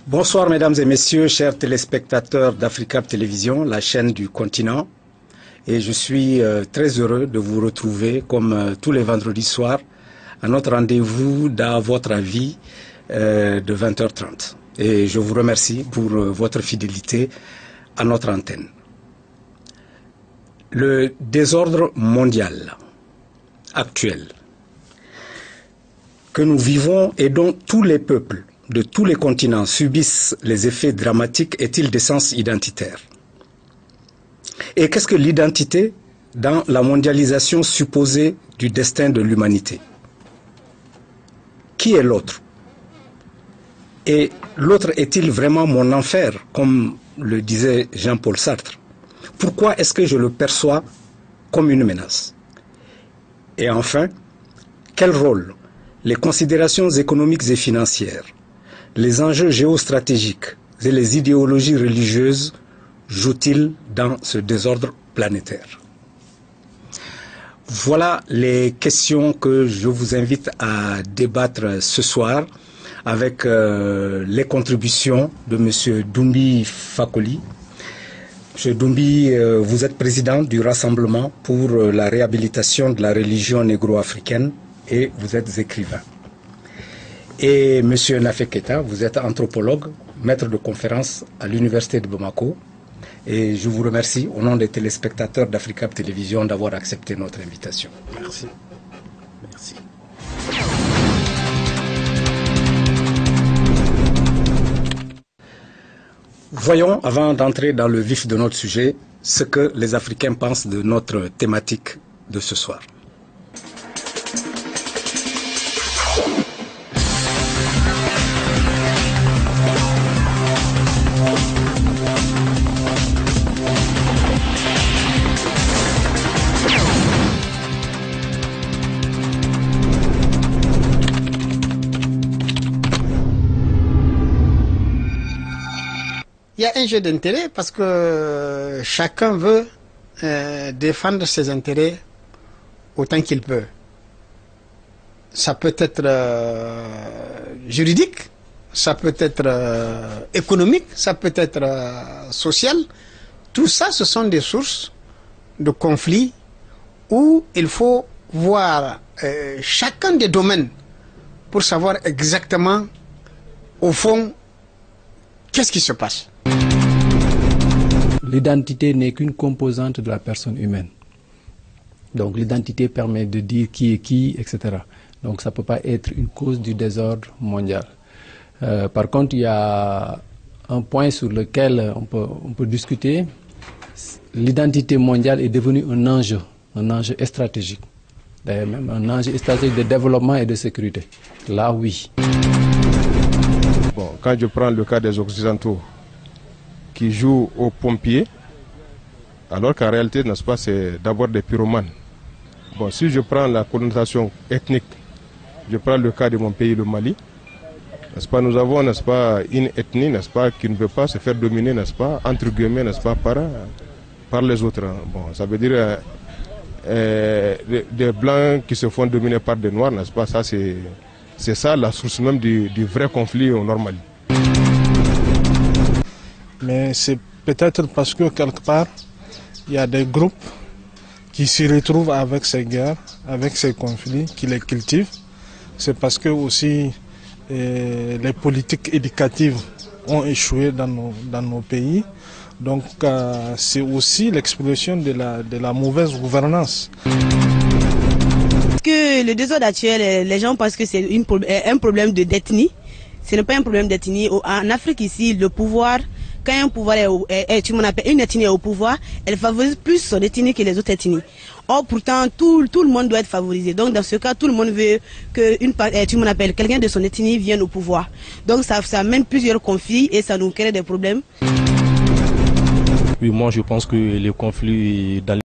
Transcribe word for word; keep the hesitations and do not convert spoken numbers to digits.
Bonsoir mesdames et messieurs, chers téléspectateurs d'Africab Télévision, la chaîne du continent. Et je suis euh, très heureux de vous retrouver comme euh, tous les vendredis soirs à notre rendez-vous dans votre avis euh, de vingt heures trente. Et je vous remercie pour euh, votre fidélité à notre antenne. Le désordre mondial actuel que nous vivons et dont tous les peuples de tous les continents subissent les effets dramatiques est-il d'essence identitaire? Et qu'est-ce que l'identité dans la mondialisation supposée du destin de l'humanité? Qui est l'autre? Et l'autre est-il vraiment mon enfer, comme le disait Jean-Paul Sartre? Pourquoi est-ce que je le perçois comme une menace? Et enfin, quel rôle les considérations économiques et financières, les enjeux géostratégiques et les idéologies religieuses jouent-ils dans ce désordre planétaire? Voilà les questions que je vous invite à débattre ce soir avec euh, les contributions de M. Doumbi Fakoli. M. Doumbi, euh, vous êtes président du Rassemblement pour la réhabilitation de la religion négro-africaine et vous êtes écrivain. Et M. Nafé Keita, vous êtes anthropologue, maître de conférence à l'Université de Bamako. Et je vous remercie au nom des téléspectateurs d'Africab Télévision d'avoir accepté notre invitation. Merci. Merci. Voyons, avant d'entrer dans le vif de notre sujet, ce que les Africains pensent de notre thématique de ce soir. Il y a un jeu d'intérêt parce que chacun veut euh, défendre ses intérêts autant qu'il peut. Ça peut être euh, juridique, ça peut être euh, économique, ça peut être euh, social. Tout ça, ce sont des sources de conflits où il faut voir euh, chacun des domaines pour savoir exactement, au fond, qu'est-ce qui se passe. L'identité n'est qu'une composante de la personne humaine. Donc l'identité permet de dire qui est qui, et cetera. Donc ça ne peut pas être une cause du désordre mondial. Euh, par contre, il y a un point sur lequel on peut, on peut discuter. L'identité mondiale est devenue un enjeu, un enjeu stratégique. D'ailleurs même un enjeu stratégique de développement et de sécurité. Là, oui. Bon, quand je prends le cas des Occidentaux, qui jouent aux pompiers, alors qu'en réalité, n'est-ce pas, c'est d'abord des pyromanes. Bon, si je prends la connotation ethnique, je prends le cas de mon pays, le Mali, n'est-ce pas, nous avons, n'est-ce pas, une ethnie, n'est-ce pas, qui ne veut pas se faire dominer, n'est-ce pas, entre guillemets, n'est-ce pas, par, par les autres. Bon, ça veut dire euh, euh, des, des blancs qui se font dominer par des noirs, n'est-ce pas, ça c'est, c'est ça la source même du, du vrai conflit au Nord Mali. Mais c'est peut-être parce que quelque part, il y a des groupes qui s'y retrouvent avec ces guerres, avec ces conflits, qui les cultivent. C'est parce que aussi eh, les politiques éducatives ont échoué dans nos, dans nos pays. Donc euh, c'est aussi l'expression de la, de la mauvaise gouvernance. Que le désordre actuel, les gens pensent que c'est une, un problème de d'ethnie. Ce n'est pas un problème d'ethnie. En Afrique ici, le pouvoir, quand un pouvoir est, est, est tu m'appelles une ethnie est au pouvoir, elle favorise plus son ethnie que les autres ethnies. Or pourtant, tout, tout le monde doit être favorisé. Donc dans ce cas, tout le monde veut que une, tu m'appelles quelqu'un de son ethnie vienne au pouvoir. Donc ça, ça amène plusieurs conflits et ça nous crée des problèmes. Oui, moi je pense que les conflits dans